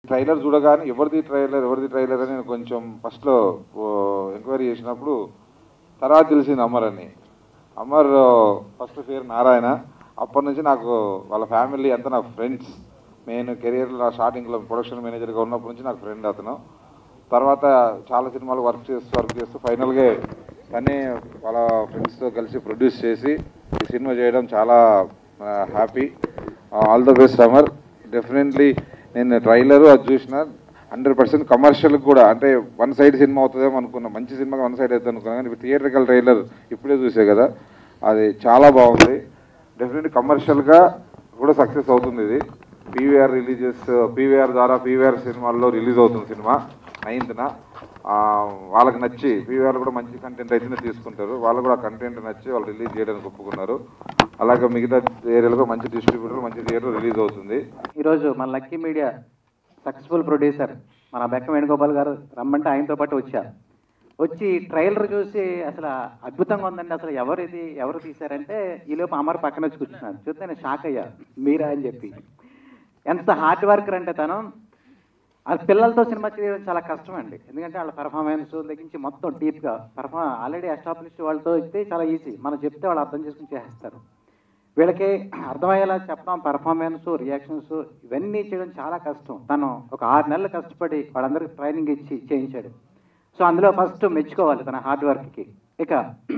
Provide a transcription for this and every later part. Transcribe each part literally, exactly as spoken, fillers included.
Trailer చూడగానే ఎవరిది trailer ఎవరిది ట్రైలర్ అని నేను కొంచెం ఫస్ట్లో ఎంక్వైరీ చేసినప్పుడు తర్వాత తెలిసింది అమర్ అని. అమర్ ఫస్ట్ పేరు నారాయణ. అప్పటి నుంచి నాకు వాళ్ళ ఫ్యామిలీ అంతా నాకు ఫ్రెండ్స్. నేను కెరియర్లో నా స్టార్టింగ్లో ప్రొడక్షన్ మేనేజర్గా ఉన్నప్పటి నుంచి నాకు ఫ్రెండ్ అతను. తర్వాత చాలా సినిమాలు వర్క్ చేస్తూ వర్క్ చేస్తూ ఫైనల్గా తనే వాళ్ళ ఫ్రెండ్స్తో కలిసి ప్రొడ్యూస్ చేసి ఈ సినిమా చేయడం చాలా happy. All the best Amar. Definitely నేను ట్రైలరు అది చూసిన హండ్రెడ్ పర్సెంట్ కమర్షియల్కి కూడా, అంటే వన్ సైడ్ సినిమా అవుతుందేమో అనుకున్నా, మంచి సినిమాకి వన్ సైడ్ అవుతుంది అనుకున్నాను. కానీ థియేటర్కల్ ట్రైలర్ ఇప్పుడే చూసే కదా, అది చాలా బాగుంది. డెఫినెట్లీ కమర్షియల్గా కూడా సక్సెస్ అవుతుంది. ఇది పీవీఆర్ రిలీజెస్ పీవీఆర్ ద్వారా పీవీఆర్ సినిమాల్లో రిలీజ్ అవుతుంది సినిమా నైన్త్న. వాళ్ళకి నచ్చి పీవీఆర్ కూడా మంచి కంటెంట్ అయితేనే తీసుకుంటారు. వాళ్ళు కూడా కంటెంట్ నచ్చి వాళ్ళు రిలీజ్ చేయడానికి ఒప్పుకున్నారు. అలాగే మిగతా ఏరియాలో మంచి డిస్ట్రిబ్యూటర్ మంచి థియేటర్ రిలీజ్ అవుతుంది. ఈరోజు మన లక్కీ మీడియా సక్సెస్ఫుల్ ప్రొడ్యూసర్ మన బెక్క వేణుగోపాల్ గారు రమ్మంటే ఆయనతో పాటు వచ్చా. వచ్చి ట్రైలర్ చూసి అసలు అద్భుతంగా ఉందండి, అసలు ఎవరు ఇది ఎవరు తీశారంటే ఈలోపు అమర్ పక్కన వచ్చి కూర్చున్నాడు. చూస్తే నేను షాక్ అయ్యా, మీరా అని చెప్పి. ఎంత హార్డ్ వర్కర్ అంటే తను. అది పిల్లలతో సినిమా చేయడం చాలా కష్టం అండి, ఎందుకంటే వాళ్ళ పర్ఫార్మెన్స్ తగ్గించి మొత్తం డీప్గా పర్ఫార్ ఆల్రెడీ ఎస్టాబ్లిష్డ్ వాళ్ళతో అయితే చాలా ఈజీ, మనం చెప్తే వాళ్ళు అర్థం చేసుకుని చేస్తారు. వీళ్ళకి అర్థమయ్యేలా చెప్పడం, పర్ఫార్మెన్స్ రియాక్షన్స్ ఇవన్నీ చేయడం చాలా కష్టం. తను ఒక ఆరు నెలలు కష్టపడి వాళ్ళందరికీ ట్రైనింగ్ ఇచ్చి చేయించాడు. సో అందులో ఫస్ట్ మెచ్చుకోవాలి తన హార్డ్ వర్క్కి. ఇక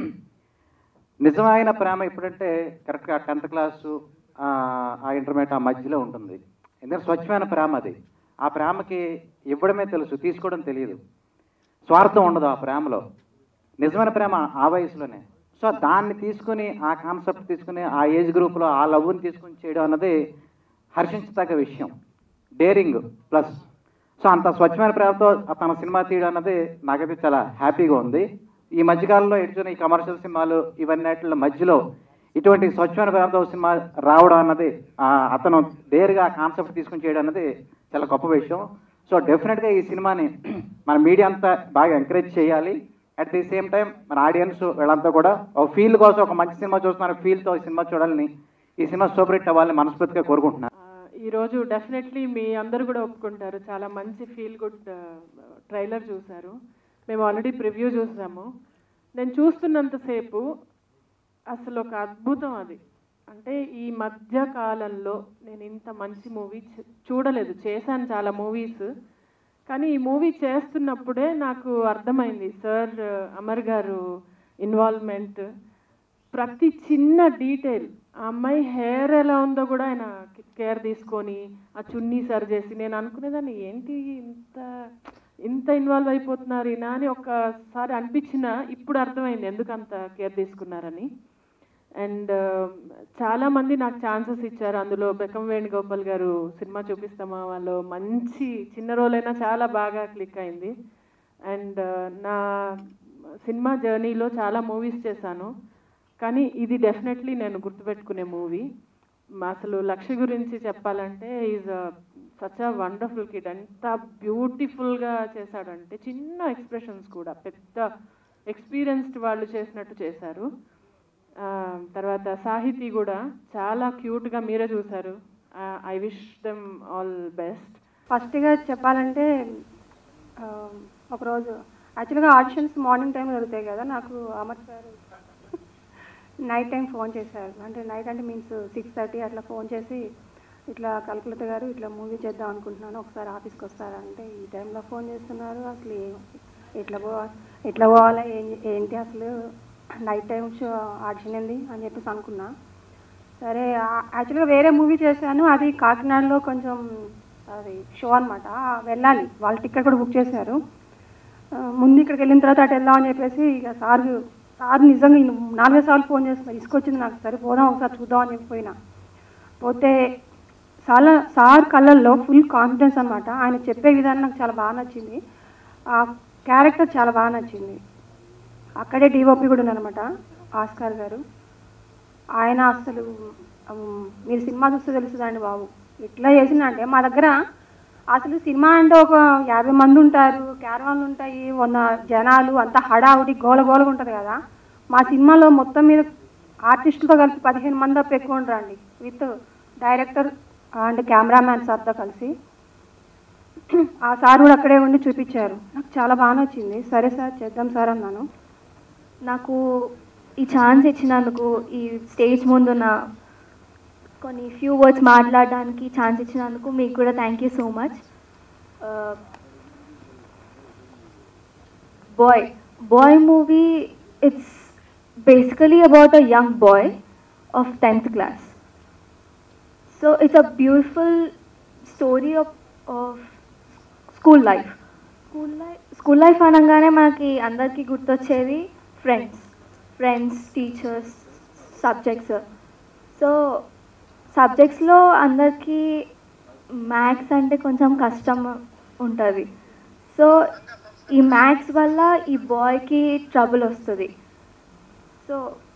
నిజమైన ప్రేమ ఇప్పుడంటే కరెక్ట్గా టెన్త్ క్లాసు ఆ ఇంటర్మీడియట్ ఆ మధ్యలో ఉంటుంది. ఎందుకంటే స్వచ్ఛమైన ప్రేమ అది. ఆ ప్రేమకి ఇవ్వడమే తెలుసు, తీసుకోవడం తెలియదు. స్వార్థం ఉండదు ఆ ప్రేమలో. నిజమైన ప్రేమ ఆ వయసులోనే. సో దాన్ని తీసుకుని ఆ కాన్సెప్ట్ తీసుకుని ఆ ఏజ్ గ్రూప్లో ఆ లవ్ని తీసుకుని చేయడం అన్నది హర్షించదగ్గ విషయం. Daring plus. సో అంత స్వచ్ఛమైన ప్రేమతో తన సినిమా తీయడం అన్నది నాకైతే చాలా హ్యాపీగా ఉంది. ఈ మధ్యకాలంలో ఎడుచున్న ఈ కమర్షియల్ సినిమాలు ఇవన్నిటి మధ్యలో ఇటువంటి స్వచ్ఛమైన ప్రేమతో సినిమా రావడం అన్నది, అతను డేర్గా కాన్సెప్ట్ తీసుకుని చేయడం అన్నది చాలా గొప్ప విషయం. సో డెఫినెట్గా ఈ సినిమాని మన మీడియా అంతా బాగా ఎంకరేజ్ చేయాలి. అట్ ది సేమ్ టైం మన ఆడియన్స్ వీళ్ళంతా కూడా ఒక ఫీల్ కోసం, ఒక మంచి సినిమా చూస్తున్నారు ఫీల్తో ఈ సినిమా చూడాలని, ఈ సినిమా సూపర్ హిట్ అవ్వాలని మనస్ఫూర్తిగా కోరుకుంటున్నాను. ఈరోజు డెఫినెట్లీ మీ అందరూ కూడా ఒప్పుకుంటారు, చాలా మంచి ఫీల్ గుడ్ ట్రైలర్ చూశారు. మేము ఆల్రెడీ ప్రివ్యూ చూసాము. నేను చూస్తున్నంతసేపు అసలు ఒక అద్భుతం అది. అంటే ఈ మధ్య కాలంలో నేను ఇంత మంచి మూవీ చూడలేదు. చేశాను చాలా మూవీస్, కానీ ఈ మూవీ చేస్తున్నప్పుడే నాకు అర్థమైంది సార్ అమర్ గారు ఇన్వాల్వ్మెంట్. ప్రతి చిన్న డీటెయిల్, ఆ అమ్మాయి హెయిర్ ఎలా ఉందో కూడా ఆయన కేర్ తీసుకొని ఆ చున్నీ సరి చేసి, నేను అనుకునేదాన్ని ఏంటి ఇంత ఇంత ఇన్వాల్వ్ అయిపోతున్నారు ఈయన అని ఒక్కసారి అనిపించిన, ఇప్పుడు అర్థమైంది ఎందుకు అంత కేర్ తీసుకున్నారని. అండ్ చాలామంది నాకు ఛాన్సెస్ ఇచ్చారు. అందులో బెక్కం వేణుగోపాల్ గారు సినిమా చూపిస్తామా వాళ్ళు మంచి చిన్న రోల్ అయినా చాలా బాగా క్లిక్ అయింది. అండ్ నా సినిమా జర్నీలో చాలా మూవీస్ చేశాను, కానీ ఇది డెఫినెట్లీ నేను గుర్తుపెట్టుకునే మూవీ. అసలు లక్ష్య గురించి చెప్పాలంటే is such a wonderful kid. ఎంత బ్యూటిఫుల్గా చేశాడంటే, చిన్న ఎక్స్ప్రెషన్స్ కూడా పెద్ద ఎక్స్పీరియన్స్డ్ వాళ్ళు చేసినట్టు చేశారు. తర్వాత సాహితీ కూడా చాలా క్యూట్గా మీరే చూశారు. I wish them all best. ఫస్ట్గా చెప్పాలంటే ఒకరోజు యాక్చువల్గా ఆడిషన్స్ మార్నింగ్ టైం జరుగుతాయి కదా, నాకు Amar sir night time phone చేశారు. అంటే నైట్ అంటే మీన్స్ సిక్స్ థర్టీ అట్లా ఫోన్ చేసి, ఇట్లా కల్పలత గారు ఇట్లా మూవీ చేద్దాం అనుకుంటున్నాను, ఒకసారి ఆఫీస్కి వస్తారంటే ఈ టైంలో ఫోన్ చేస్తున్నారు. అసలు ఎట్లా పోవాలి ఎట్లా పోవాలా ఏంటి అసలు నైట్ టైం షో ఆడిషన్ ఏంది అని చెప్పేసి అనుకున్నా. సరే యాక్చువల్గా వేరే మూవీ చేశాను, అది కాకినాడలో కొంచెం అది షో అనమాట, వెళ్ళాలి. వాళ్ళు టికెట్ కూడా బుక్ చేశారు. ముందు ఇక్కడికి వెళ్ళిన తర్వాత అటు వెళ్దాం అని చెప్పేసి ఇక సార్ సార్ నిజంగా నాలుగైదు సార్లు ఫోన్ చేస్తున్నారు, తీసుకొచ్చింది నాకు. సరే పోదాం ఒకసారి చూద్దాం అని చెప్పి పోయినా. పోతే చాలా సార్ కళ్ళల్లో ఫుల్ కాన్ఫిడెన్స్ అనమాట. ఆయన చెప్పే విధానం నాకు చాలా బాగా నచ్చింది, ఆ క్యారెక్టర్ చాలా బాగా నచ్చింది. అక్కడే డిఓపి కూడా ఉన్నారనమాట ఆస్కార్ గారు. ఆయన అసలు మీరు సినిమా చూస్తే తెలుస్తుందండి బాబు, ఎట్లా చేసిందంటే మా దగ్గర అసలు సినిమా అంటే ఒక యాభై మంది ఉంటారు, క్యారవాన్లు ఉంటాయి, వంద జనాలు, అంతా హడావుడి గోల గోలగా ఉంటుంది కదా. మా సినిమాలో మొత్తం మీద ఆర్టిస్టులతో కలిపి పదిహేను మంది తప్ప ఎక్కువ ఉంటారండి, విత్ డైరెక్టర్ అండ్ కెమెరామ్యాన్ సార్తో కలిసి. ఆ సార్ కూడా అక్కడే ఉండి చూపించారు. నాకు చాలా బాగా నచ్చింది. సరే సార్ చేద్దాం సార్ అన్నాను. నాకు ఈ ఛాన్స్ ఇచ్చినందుకు, ఈ స్టేజ్ ముందున్న కొన్ని ఫ్యూ వర్డ్స్ మాట్లాడడానికి ఛాన్స్ ఇచ్చినందుకు మీకు కూడా thank you so much. Bye bye movie it's basically about a young boy of tenth class. So it's a beautiful story of of school life. School life school life అనగానే మనకి అందరికీ గుర్తొచ్చేది friends friends teachers, subjects. So సబ్జెక్ట్స్లో అందరికీ maths అంటే కొంచెం కష్టం ఉంటుంది. సో ఈ మ్యాథ్స్ వల్ల ఈ బాయ్కి ట్రబుల్ వస్తుంది. సో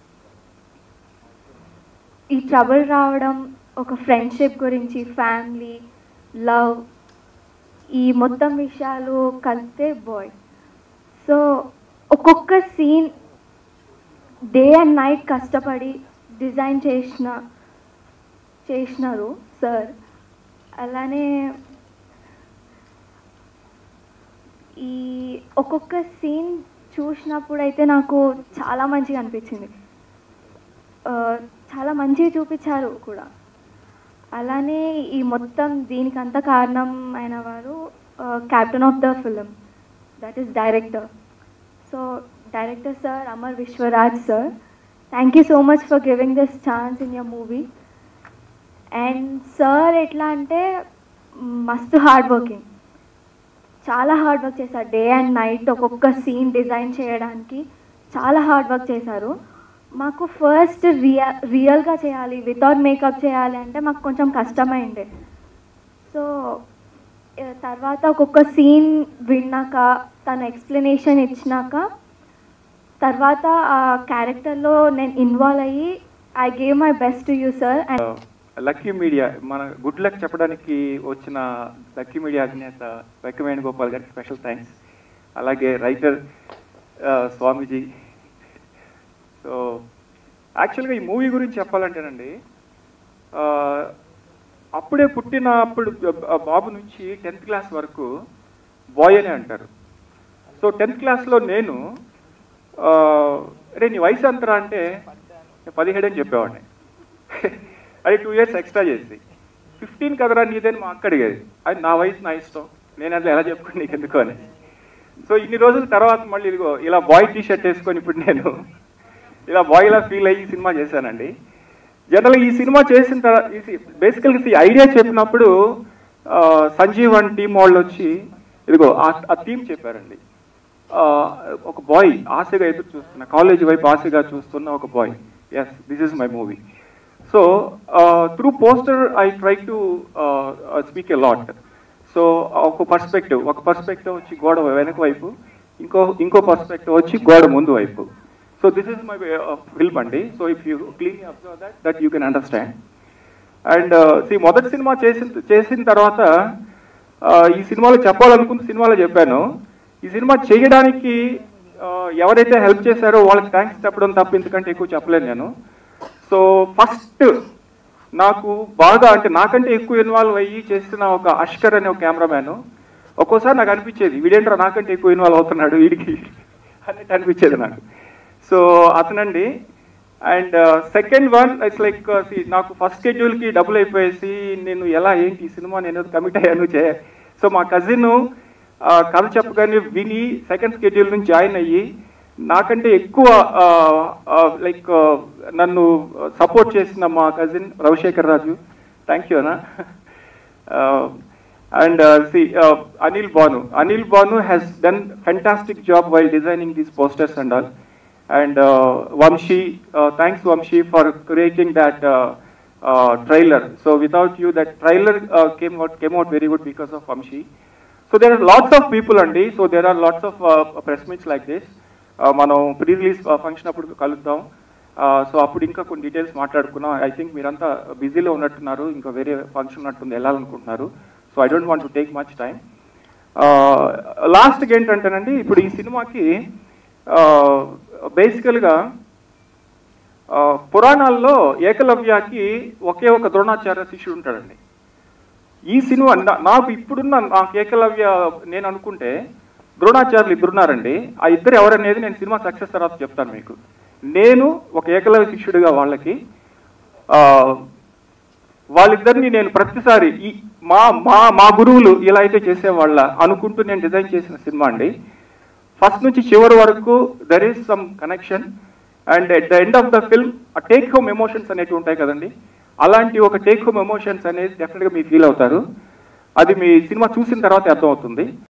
ఈ ట్రబుల్ రావడం, ఒక ఫ్రెండ్షిప్ గురించి, ఫ్యామిలీ, లవ్, ఈ మొత్తం విషయాలు కలిపితే బాయ్. సో ఒక్కొక్క సీన్ డే అండ్ నైట్ కష్టపడి డిజైన్ చేసిన చేసినారు సార్. అలానే ఈ ఒక్కొక్క సీన్ చూసినప్పుడు అయితే నాకు చాలా మంచిగా అనిపించింది. చాలా మంచిగా చూపించారు కూడా. అలానే ఈ మొత్తం దీనికంతా కారణం అయిన వారు captain of the film, that is director. So director sir Amar Vishwaraj sir, thank you so much for giving this chance in your movie. And sir ఎట్లా అంటే మస్తు హార్డ్ వర్కింగ్, చాలా హార్డ్ వర్క్ చేశారు. డే అండ్ నైట్ ఒక్కొక్క scene design చేయడానికి చాలా hard work చేశారు. మాకు ఫస్ట్ రియా రియల్గా చేయాలి, వితౌట్ మేకప్ చేయాలి అంటే మాకు కొంచెం కష్టమైంది. సో తర్వాత ఒక్కొక్క సీన్ విన్నాక, తన ఎక్స్ప్లెనేషన్ ఇచ్చినాక, తర్వాత ఆ క్యారెక్టర్లో నేను ఇన్వాల్వ్ అయ్యి I gave my best to you sir. Lucky Media, మన గుడ్ లక్ చెప్పడానికి వచ్చిన లక్కీ మీడియా అధినేత లక్కీ వేణుగోపాల్ గారికి స్పెషల్ థ్యాంక్స్. అలాగే రైటర్ స్వామీజీ. సో యాక్చువల్గా ఈ మూవీ గురించి చెప్పాలంటేనండి, అప్పుడే పుట్టిన అప్పుడు బాబు నుంచి టెన్త్ క్లాస్ వరకు బాయ్ అనే అంటారు. సో టెన్త్ క్లాస్లో నేను అరే నీ వయసు అంతరా అంటే పదిహేడు అని చెప్పేవాడిని. అది టూ ఇయర్స్ ఎక్స్ట్రా చేసి ఫిఫ్టీన్ కదరా నీదని మా అక్క అడిగేది. అది నా వయసు నా ఇష్టం, నేను అట్లా ఎలా చెప్పుకుని నీకు ఎందుకు అని. సో ఇన్ని రోజుల తర్వాత మళ్ళీ ఇదిగో ఇలా బాయ్ టీ షర్ట్ వేసుకొని ఇప్పుడు నేను ఇలా బాయ్లా ఫీల్ అయ్యి ఈ సినిమా చేశానండి. జనరల్గా ఈ సినిమా చేసిన తర్వాత బేసికల్గా ఈ ఐడియా చెప్పినప్పుడు సంజీవ్ అండ్ టీమ్ వాళ్ళు వచ్చి ఇదిగో ఆ థీమ్ చెప్పారండి. ఒక బాయ్ ఆశగా ఎదురు చూస్తున్న, కాలేజ్ వైపు ఆశగా చూస్తున్న ఒక boy. Yes, this is my movie. So through poster I try to speak a lot. So ఒక పర్స్పెక్టివ్ ఒక పర్స్పెక్టివ్ వచ్చి గోడ వెనక వైపు, ఇంకో ఇంకో పర్స్పెక్టివ్ వచ్చి గోడ ముందు వైపు. So this is my film అండి. So if you cleanly observe that that you can understand. And సి మొదటి సినిమా చేసిన చేసిన తర్వాత ఈ సినిమాలో చెప్పాలనుకున్న సినిమాలో చెప్పాను. ఈ సినిమా చేయడానికి ఎవరైతే హెల్ప్ చేశారో వాళ్ళకి థ్యాంక్స్ చెప్పడం తప్ప ఇంతకంటే ఎక్కువ చెప్పలేను నేను. సో ఫస్ట్ నాకు బాగా అంటే నాకంటే ఎక్కువ ఇన్వాల్వ్ అయ్యి చేసిన ఒక అష్కర్ అనే ఒక కెమెరామ్యాన్. ఒక్కోసారి నాకు అనిపించేది వీడేంట్రా నాకంటే ఎక్కువ ఇన్వాల్వ్ అవుతున్నాడు వీడికి అన్నట్టు అనిపించేది నాకు. సో అతనండి. And second one it's like నాకు ఫస్ట్ షెడ్యూల్కి డబ్బులు అయిపోయేసి నేను ఎలా ఏంటి ఈ సినిమా నేను కమిట్ అయ్యాను చే. సో మా కజిన్ కథ చెప్పగానే విని సెకండ్ షెడ్యూల్ నుంచి జాయిన్ అయ్యి నాకంటే ఎక్కువ లైక్ నన్ను సపోర్ట్ చేసిన మా cousin Ravishekar Raju, thank you అన్న. అండ్ సి Anil Bhanu Anil Bhanu has done fantastic job while designing these posters and all. And uh, Vamshi, uh, thanks Vamshi for creating that uh, uh, trailer. So without you, that trailer uh, came out came out very good because of Vamshi. So there are lots of people, Andy. So there are lots of uh, press meets like this. Mano pre-release function appudu kaludam. So appudu inka కొన్ని details మాట్లాడుకున్నాం. I think మీరంతా బిజీలో ఉన్నట్టున్నారు, ఇంకా వేరే function ఉన్నట్టుంది వెళ్ళాలనుకుంటున్నారు. So I don't want to take much time. లాస్ట్కి ఏంటంటేనండి, ఇప్పుడు ఈ సినిమాకి బేసికల్గా పురాణాల్లో ఏకలవ్యాకి ఒకే ఒక ద్రోణాచార్య శిష్యుడు ఉంటాడండి. ఈ సినిమా నా- నాకు ఇప్పుడున్న నాకు ఏకలవ్య నేను అనుకుంటే ద్రోణాచార్యులు ఇద్దరున్నారండి. ఆ ఇద్దరు ఎవరనేది నేను సినిమా సక్సెస్ తర్వాత చెప్తాను మీకు. నేను ఒక ఏకలవ్య శిష్యుడిగా వాళ్ళకి ఆ, వాళ్ళిద్దరిని నేను ప్రతిసారి ఈ మా మా మా గురువులు ఇలా అయితే చేసేవాళ్ళ అనుకుంటూ నేను డిజైన్ చేసిన సినిమా అండి. ఫస్ట్ నుంచి చివరి వరకు there is some connection and at the end of the film a take home emotions అనేవి ఉంటాయి కదండి. అలాంటి ఒక టేక్ హోమ్ ఎమోషన్స్ అనేది డెఫినెట్గా మీరు ఫీల్ అవుతారు. అది మీ సినిమా చూసిన తర్వాత అర్థమవుతుంది.